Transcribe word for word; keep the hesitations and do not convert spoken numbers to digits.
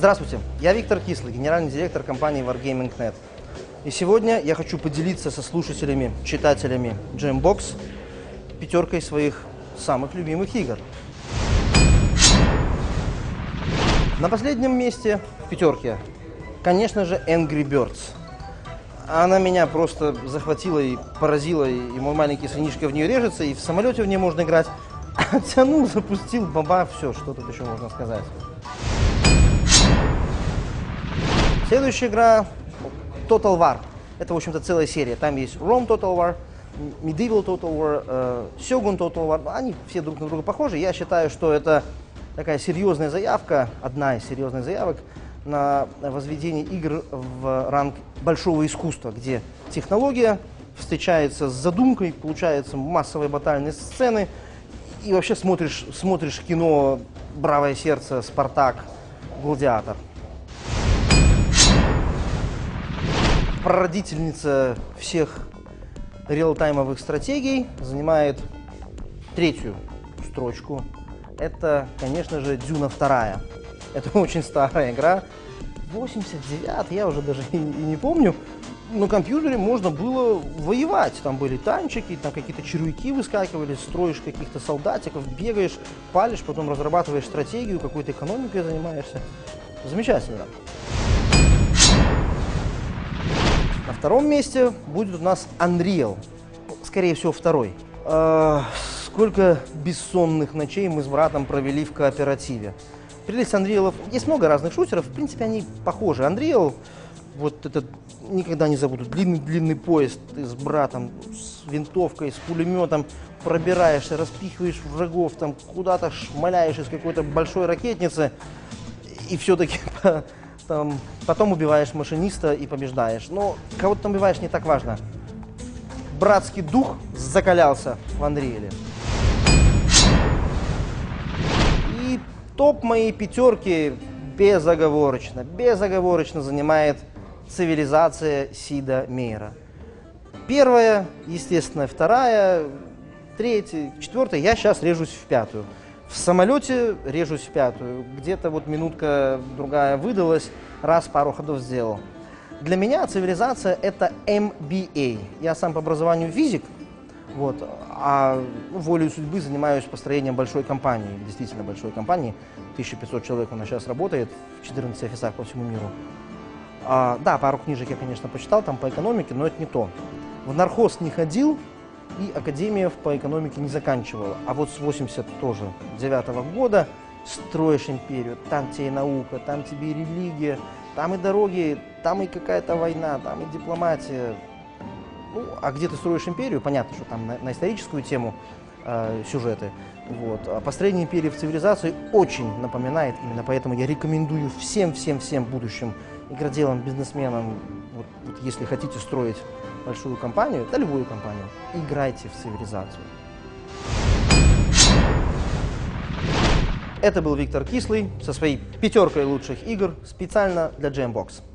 Здравствуйте, я Виктор Кислый, генеральный директор компании Wargaming точка нет. И сегодня я хочу поделиться со слушателями, читателями Jambox пятеркой своих самых любимых игр. На последнем месте в пятерке, конечно же, Angry Birds. Она меня просто захватила и поразила, и мой маленький сынишка в нее режется, и в самолете в ней можно играть. Оттянул, запустил, баба, все, что тут еще можно сказать. Следующая игра Total War. Это, в общем-то, целая серия. Там есть Rome Total War, Medieval Total War, э, Shogun Total War. Они все друг на друга похожи. Я считаю, что это такая серьезная заявка, одна из серьезных заявок на возведение игр в ранг большого искусства, где технология встречается с задумкой, получаются массовые батальные сцены, и вообще смотришь, смотришь кино «Бравое сердце», «Спартак», «Гладиатор». Прародительница всех реалтаймовых стратегий занимает третью строчку. Это, конечно же, Дюна вторая. Это очень старая игра. восемьдесят девятый, я уже даже и не помню. На компьютере можно было воевать. Там были танчики, там какие-то червяки выскакивали, строишь каких-то солдатиков, бегаешь, палишь, потом разрабатываешь стратегию, какой-то экономикой занимаешься. Замечательно. На втором месте будет у нас Unreal. Скорее всего, второй. Э, сколько бессонных ночей мы с братом провели в кооперативе. Прелесть Unreal. Есть много разных шутеров, в принципе, они похожи. Unreal, вот этот, никогда не забуду, длинный-длинный поезд, ты с братом, с винтовкой, с пулеметом пробираешься, распихиваешь врагов, там куда-то шмаляешь из какой-то большой ракетницы, и все-таки там, потом убиваешь машиниста и побеждаешь. Но кого ты там убиваешь, не так важно. Братский дух закалялся в Unreal. И топ моей пятерки безоговорочно, безоговорочно занимает цивилизация Сида Мейера. Первая, естественно, вторая, третья, четвертая. Я сейчас режусь в пятую. В самолете режусь в пятую. Где-то вот минутка другая выдалась, раз пару ходов сделал. Для меня цивилизация — это эм би эй. Я сам по образованию физик, вот, а волею судьбы занимаюсь построением большой компании, действительно большой компании. тысяча пятьсот человек у нас сейчас работает в четырнадцати офисах по всему миру. А, да, пару книжек я, конечно, почитал там по экономике, но это не то. В нархоз не ходил и академиев по экономике не заканчивал. А вот с восемьдесят девятого года строишь империю, там тебе и наука, там тебе и религия, там и дороги, там и какая-то война, там и дипломатия. Ну, а где ты строишь империю, понятно, что там на, на историческую тему э, сюжеты. Вот. А построение империи в цивилизации очень напоминает, именно поэтому я рекомендую всем-всем-всем будущим игроделам, бизнесменам, вот, вот, если хотите строить большую компанию, да любую компанию, играйте в цивилизацию. Это был Виктор Кислый со своей пятеркой лучших игр специально для Jambox.